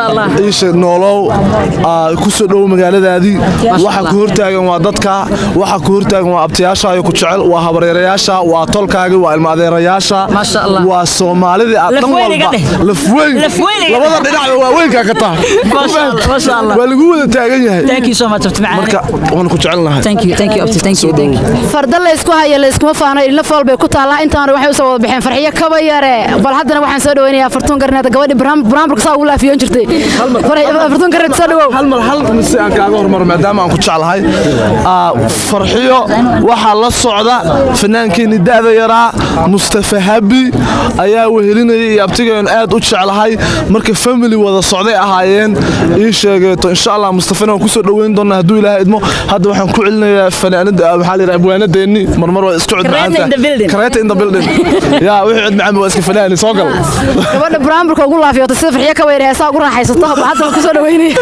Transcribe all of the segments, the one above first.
شاء الله إيش نولو كوسو دو مقالدادي waxa ku hortaagan waa dadka waxa ku hortaagan waa abtiyaasha ay ku jecel waa habareerayaasha waa tolkaaga waa ilma adeerayaasha waa Soomaalida aad walba lafweyn labada dhinac waa weynka ka taa ma sha Allah waa lagu wada taagan yahay thank you so much marka waan ku jecelnahay thank you thank you farda la isku hayo la isku faano in la falbay ku taala intaan waxay soo wada bixeen farxiyo kaba yare bal haddana waxaan soo dhaweynayaa fartuun garneed gabadhi barnaamijka saa ugu laafiyoon jirtay fartuun garneed soo dhawow hal mise aan kaaga hormar maadaama aan ku jecelahay farxiyo waxa la socda fanaankeenii daada yaraa Mustafa Habi ayaa wehelinayay abtigeen aad u jecelahay marka family wada socday ahaayeen ii sheegato insha Allah Mustafana ku soo dhaweyn doona haduu Ilaahay idmo hadda waxaan ku celinayaa fanaanada waxa la yiraahdaa abwaanadeeni marmar waa isku cid maanta Karate in the building ya wixii cid macaan waa iska fanaani soo gal gabadha barnaamijka ugu laafiyoto sida farxiyo ka weyn heesaa ugu raaxaysato hadda ku soo dhaweynay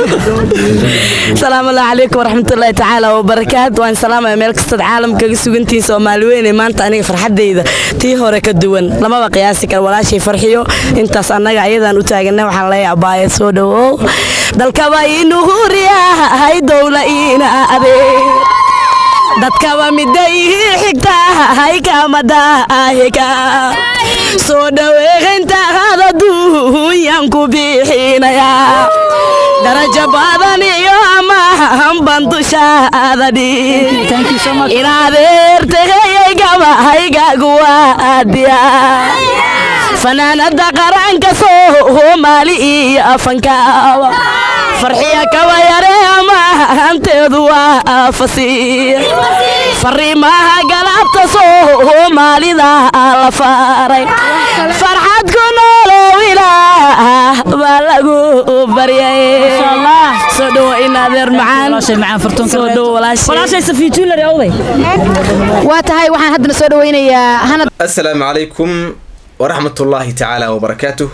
السلام عليكم ورحمة الله تعالى وبركاته وان سلام ميل كستد عالم كغا سوغنتين Soomaaliyeyn maanta aniga farxadeyda tii hore ka duwan lama qiyaasi kar walaashay farxiyo intaas anaga ayadan u taaganay waxaan leeyahay baay soo dhawow dalka waa inuu huriyahay dawladina adeeg dadka waa miday xigta hay kamada ahika soo dhaweynta hada duuyan ku bixinaya daraja badan iyo amahan bandushaadadi ina adeertay gabaygagu adiya fanaanada qaranka Soomaali iyo afanka farxiya kaba yare amahanteedu waa fasiir fariimaha galabta Soomaalida la faaray farxad ku noolowina balagu bariyay insha Allah soo dhaw in adeer macaan fartuun soo dhaw walaashay safiitul reewday waa tahay waxaan hadda soo dhaweynayaa hanad assalaamu alaykum wa rahmatullahi ta'ala wa barakatuh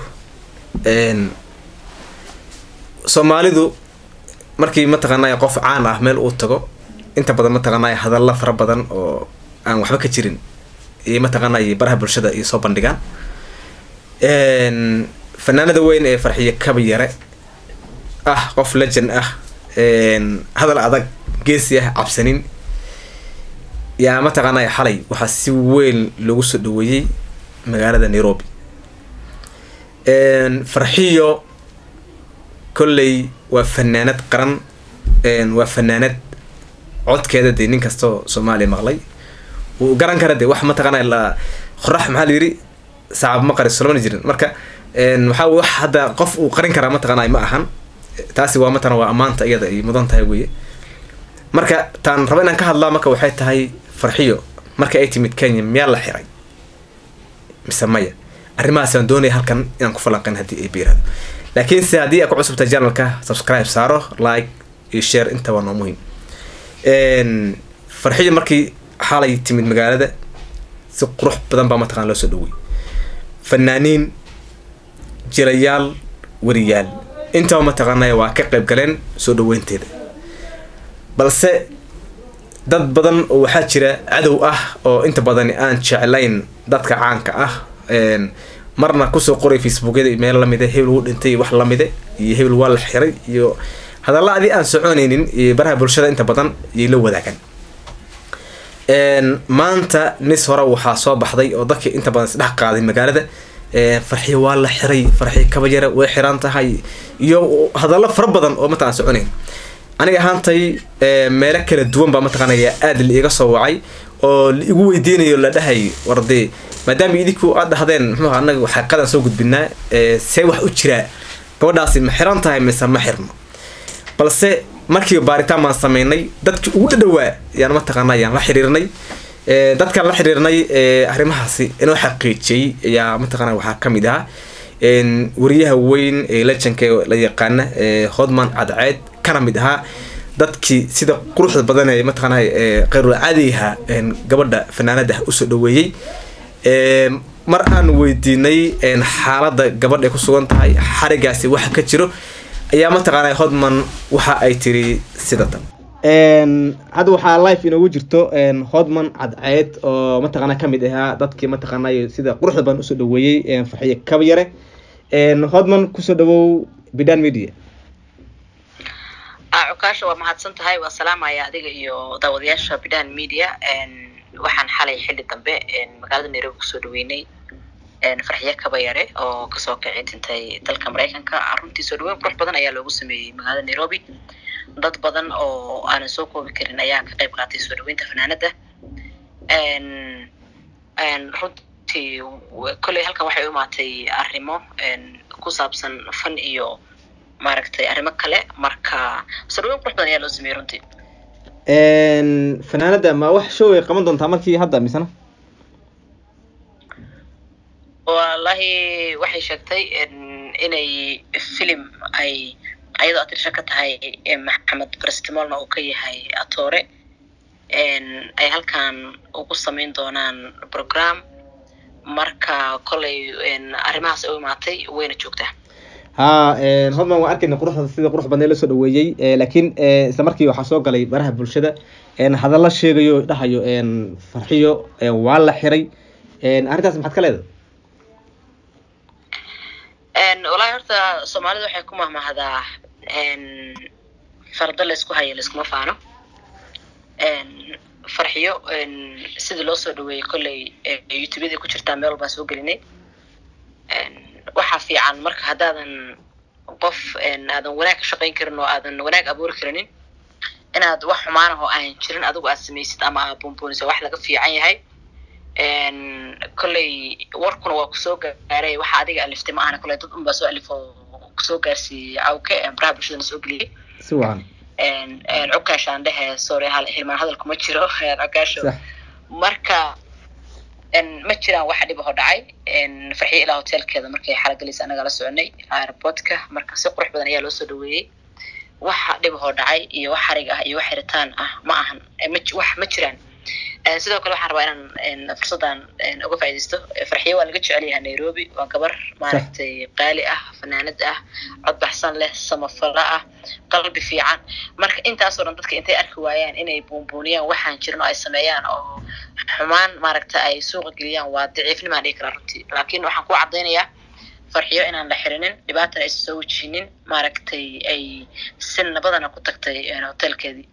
Soomaalidu markii ma taqaanay qof caan ah meel uu tago inta badan ma taqaanay hadalla fara badan oo aan waxba ka jirin ee ma taqaanay baraha bulshada iyo soo bandhigaan fanaanada weyn ee farxiyo kaba yare qof legend hadal adag geesi ah cabsanin yaa ma taqaanay xalay waxa si weyn lagu soo dhaweeyay magaalada Nairobi farxiyo كلي وفنانات قرن وفنانات عد كذا دي نين كستو سومالي مغلي وقرن كذا دي واحد ما تقنا إلا خرح محل يري صعب ما قرر السلمان يجرين مركا نحاول واحد قف وقرن كذا ما تقنا ما أهان تاسي وامتنا وأمان تأيدا مدن تهوي مركا تان ربنا كهذا الله مكا وحيد هاي فرحيو مركا أيتي متكاني ميال حراي مسمية الرماس دوني هالكن ينقف لقن هدي إبير هذا لكن سادي أكو عصب تجارنا كه سبسكرايب ساره لايك يشير أنت وانا مهم فرحية مركي حالة يتمد مقالة ده سقروح بدن بما تقان لو سدوي فنانين جريال وريال أنت وما تقانا يواقع قلن سدوي أنت ده بلس dad badan oo waxa jira cadow ah oo inta badan aan jecelayn dadka caanka ah marna ku soo qoray Facebook-da email la mid ah hebel uu dhintay wax la mid ah iyo hebel waa la xiray iyo hadalladii aan soconaynin baraha bulshada inta badan iyo la wadaagan maanta nis hore waxa soo baxday oo dadka inta badan isdhax qaaday magaalada farxiyo waa la xiray farxiyo kaba yare way xiran tahay iyo hadallo fara badan oo maanta aan soconayn aniga ahaantay meelo kala duwan baa mataqaanaya aad la iga soo wacay oo igu weydiinayo la dhahay warday maadaama idinku aad dhahdeen muxuu anaga waxa qadan soo gudbinaa see wax u jira gabadhaasi ma xiran tahay mise ma xirno balse markii baaritaan ma sameynay dadkii ugu dhawaa yaan mataqaanaa yaan la xiriirnay dadka la xiriirnay arrimahaasi inuu xaqiijiyay ayaa mataqaanaa waxa kamid ah wariyaha weyn ee lejanka la yaqaan Hodman Cadceed kana mid aha dadkii sida quruxda badan ee mataqaanaa qeyr caadiha gabadha fanaanada u soo dhaweeyay mar aan weydiinay xaaladda gabadha ku sugan tahay xarigaasi waxa ka jiro ayaa mataqaanaa Hodman waxa ay tiri sida tan hadda waxa live inoogu jirto Hodman Cadceed oo mataqaanaa kamid aha dadkii mataqaanaa sida quruxda badan u soo dhaweeyay farxiyo kaba yare Hodman ku soo dhawow بدان ميديا عكاشة ومحادثن تهاي والسلام يا أديك إيو داودياش بدان ميديا waxaan xalay xilli dambe magaalada Nairobi kusoo dhaweynay farxiyo kabayare oo kasoo kacay intay dalka Mareykanka runtii soo dhaweyn qurux badan ayaa loogu sameeyay magaalada Nairobi dad badan oo aan soo koobi karin ayaa ka qayb qaatay soo dhaweynta fanaanada runtii kulay halkan waxay u imaatay arrimo ku saabsan fan iyo maaragtay arrimo kale marka soo dhaweyn qurux badan ayaa loo sameeyay runtii fanaanada ma wax show ay qaban doontaa markii hadda misana wallahi waxay sheegtay inay film ay ayado atirsha ka tahay Maxamed Prestimolna uu ka yahay atore ay halkan ugu sameyn doonaan program marka kolay arrimahaas ay u imaatay wayna joogtaa hodman waan arkayna quruxda sida qurux badan la soo dhaweeyay laakiin isla markii waxa soo galay baraha bulshada hadalla sheegayo dhahayo farxiyo waa la xiray arintaas maxaad ka leedahay walahi horta Soomaalida waxay ku mahmahdaa farda la isku hayo la isku ma faano farxiyo sida loo soo dhaweeyay kulay YouTube-da ku jirta meel walba soo gelinay waxa fiican marka hadaadan qof aadan wanaag ka shaqeyn karin oo aadan wanaag abuuri karin inaad wax xumaan ah oo aan jirin adigu aad sameeysid ama aad buunbuuniso wax laga fiican yahay kulay warkuna waa ku soo gaaray waxa adiga aliftay ma ahna kulay dad un baa soo alifo ku soo gaarsiiyay awke baraha bulshada soo geliyay si waan cukaashaan dhahe sorry hilmaan hadalku ma jiro cukaasho marka ma jiraan wax dhib ah oo dhacay farxiyo ilaa hotelkeeda markay xalagalis anaga la soconay airportka marka si qurux badan ayaa loo soo dhaweeyay waxa dhib ah oo dhacay iyo wax xarig ah iyo wax xiritaan ah ma ahan wax ma jiraan sidoo kale waxaan rabaa inaan fursadan uga faa'iideysto farxiyo waa laga jecel yahay Nairobi waa gabar maaragtay qaali ah fanaanad ah cod baxsan leh samafala ah qalbi fiican marka intaas oo dhan dadka intay arki waayaan inay buunbuuniyaan waxaan jirin oo ay sameeyaan oo xumaan maaragtay ay suuq geliyaan waa daciifnimo aan kala runtii laakiin waxaan ku cadeynayaa farxiyo inaan la xirinin dhibaatana ay soo wajinin maaragtay ay sin nabadana ku tagtay hotelkeedii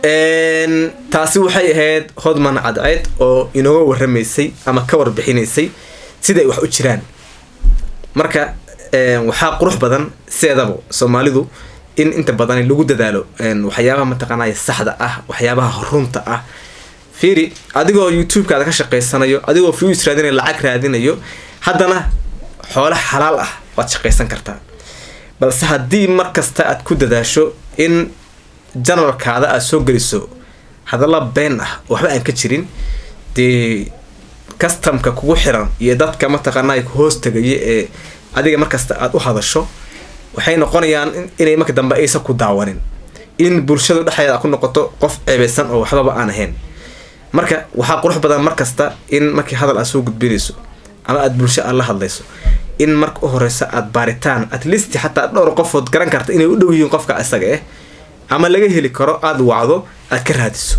taasi waxay ahayd hodman cadceed oo inooga warramaysay ama ka warbixinaysay sida ay wax u jiraan marka waxaa qurux badan sideedaba Soomaalidu in inta badan lagu dadaalo waxyaabaha mataqaanay saxda ah waxyaabaha runta ah fiiri adigoo YouTube-kaada ka shaqeysanayo adigoo views raadinayo lacag raadinayo haddana xoolo xalaal ah waad shaqeysan kartaa balse haddii markasta aad ku dadaasho in generalkaada aad soo geliso hadalla been ah waxba aan ka jirin dee customka kugu xiran iyo dadka mataqaanaa ku hoos tagaya ee adiga markasta aad u hadasho waxay noqonayaan inay marka dambe aysan ku daawanin in bulshada dhexdeeda ku noqoto qof ceebeysan oo waxba aan ahayn marka waxaa qurux badan markasta in markii hadal aad soo gudbinayso ama aad bulsho aad la hadlayso in marka u horeysa aad baaritaan at least xataa dhowr qofood garan karta inay u dhow yihiin qofka isaga ama laga heli karo aad wacdo aad ka raadiso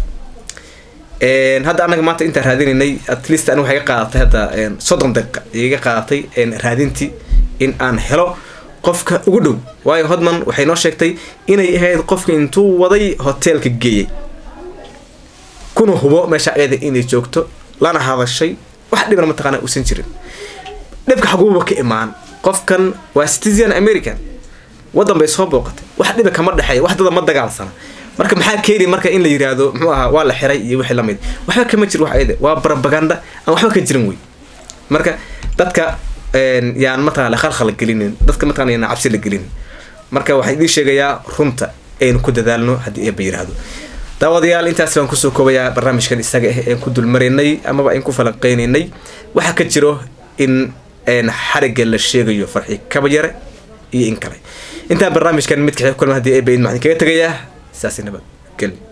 hadda anaga maanta inta raadinay at least anigu waxay qaadatay hadda 30 daqiiqo iga qaadatay raadintii in aan helo qofka ugu dhow waayo hodman waxay noo sheegtay inay ahayd qofka intuu waday hotelka geeyay kuna hubo meesha ayada inay joogto lana hadashay wax dhibna mataqaana uusan jirin dhibka xaguuba ka imaan qofkan waa citizen American wadan bay soo booqatay wax dhiba kama dhaxay wax dad ma dagaalsana marka maxaa keenay marka in la yiraahdo muxuu ahaa waa la xiray iyo wixii la mid waxba kama jiro wax ayada waa propaganda aan waxba ka jirin way marka dadka yaan mataa la khalkhal gelinin dadka mataa yaan cabsi la gelin marka waxa idin sheegayaa runta aynu ku dadaalno hadii ay yiraahdo daawadayaal intaas waan ku soo koobayaa barnaamijkan isaga ah ee ku dulmarinay ama in ku falanqeynay waxa ka jiro in xariga la sheegayo farxi kabayare iyo in kale inta barnaamijkan mid ka kulma hadii ay bayn macna kaga tagayaa saasi nabad gal